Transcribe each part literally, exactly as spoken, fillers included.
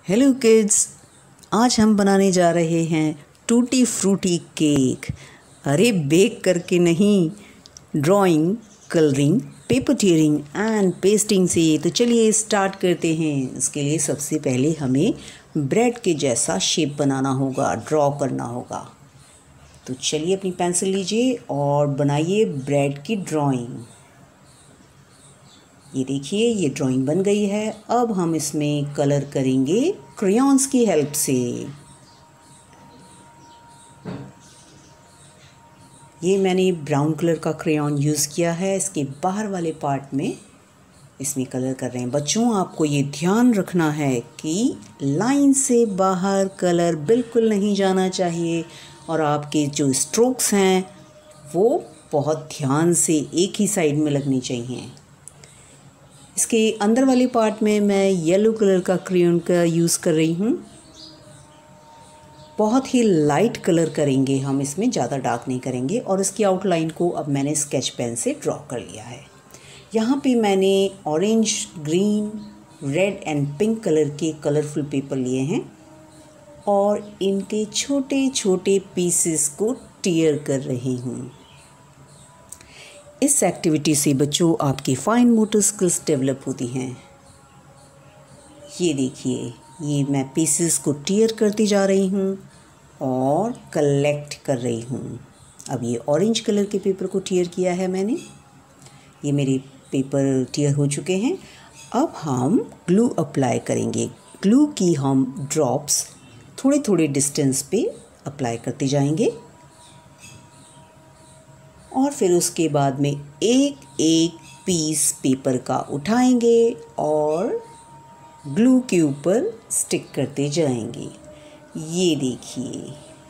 Hello kids, आज हम बनाने जा रहे हैं टूटी फ्रूटी केक। अरे बेक करके नहीं, drawing, colouring, paper tearing and pasting से। तो चलिए स्टार्ट करते हैं। इसके लिए सबसे पहले हमें ब्रेड के जैसा शेप बनाना होगा, ड्रॉ करना होगा। तो चलिए अपनी पेंसिल लीजिए और बनाइए ब्रेड की ड्राइंग। ये देखिए, ये ड्राइंग बन गई है। अब हम इसमें कलर करेंगे क्रेयॉन्स की हेल्प से। ये मैंने ब्राउन कलर का क्रेयॉन यूज़ किया है। इसके बाहर वाले पार्ट में इसमें कलर कर रहे हैं। बच्चों, आपको ये ध्यान रखना है कि लाइन से बाहर कलर बिल्कुल नहीं जाना चाहिए और आपके जो स्ट्रोक्स हैं वो बहुत ध्यान से एक ही साइड में लगनी चाहिए। इसके अंदर वाले पार्ट में मैं येलो कलर का क्रेयॉन का यूज़ कर रही हूँ। बहुत ही लाइट कलर करेंगे हम इसमें, ज़्यादा डार्क नहीं करेंगे। और इसकी आउटलाइन को अब मैंने स्केच पेन से ड्रॉ कर लिया है। यहाँ पे मैंने orange, green, red and pink colour के कलरफुल पेपर लिए हैं और इनके छोटे छोटे पीसेस को टीयर कर रही हूँ। इस एक्टिविटी से बच्चों आपकी फाइन मोटर स्किल्स डेवलप होती हैं। ये देखिए, ये मैं पीसेस को टीयर करती जा रही हूँ और कलेक्ट कर रही हूँ। अब ये ऑरेंज कलर के पेपर को टीयर किया है मैंने। ये मेरे पेपर टीयर हो चुके हैं। अब हम ग्लू अप्लाई करेंगे। ग्लू की हम ड्रॉप्स थोड़े थोड़े डिस्टेंस पे अप्लाई करते जाएंगे और फिर उसके बाद में एक एक पीस पेपर का उठाएंगे और ग्लू के ऊपर स्टिक करते जाएंगे। ये देखिए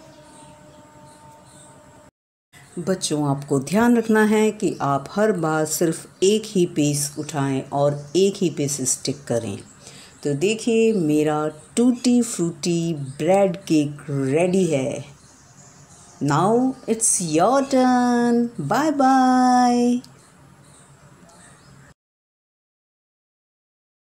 बच्चों, आपको ध्यान रखना है कि आप हर बार सिर्फ एक ही पीस उठाएं और एक ही पीस स्टिक करें। तो देखिए, मेरा tutti frutti bread cake ready है। Now it's your turn. Bye bye.